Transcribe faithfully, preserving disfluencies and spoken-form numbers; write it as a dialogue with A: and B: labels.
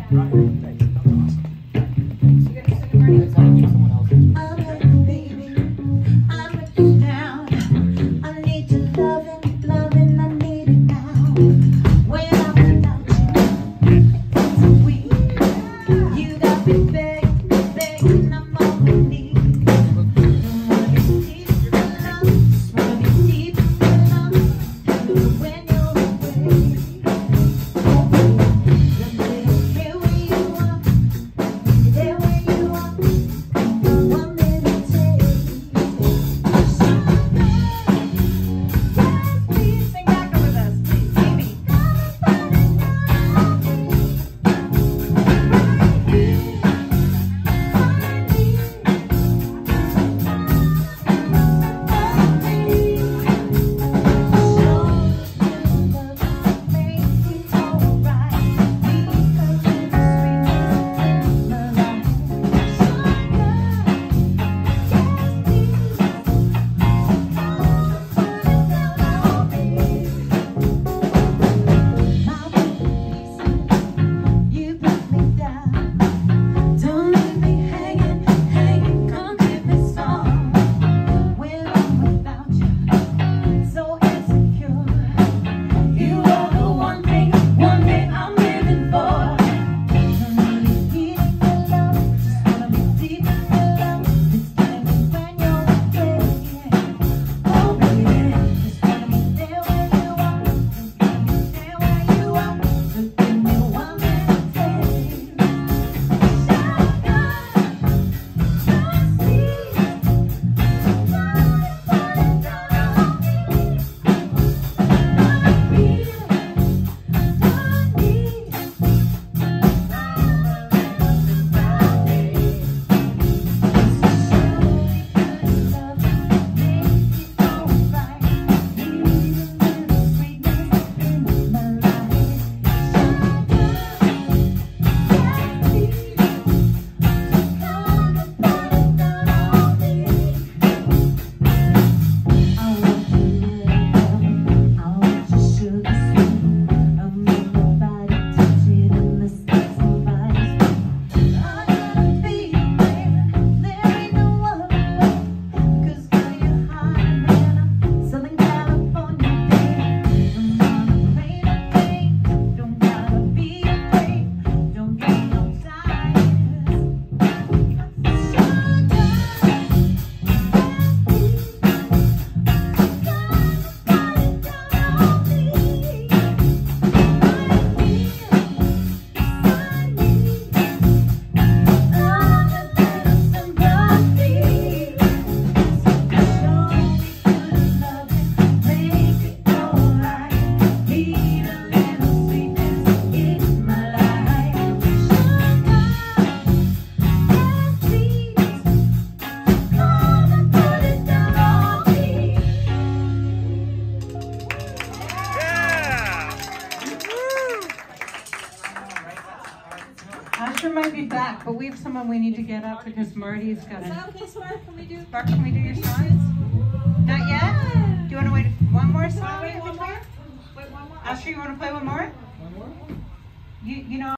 A: Asher might be back, but we have someone we need to get up because Marty's got
B: Is
A: to.
B: that okay, Spark? Can we do?
A: Spark, can we do your songs? Not yet? Do you want to wait one more song?
B: Wait, one more? Wait, one more?
A: Asher, you want to play one more?
C: One more?
A: You, you know.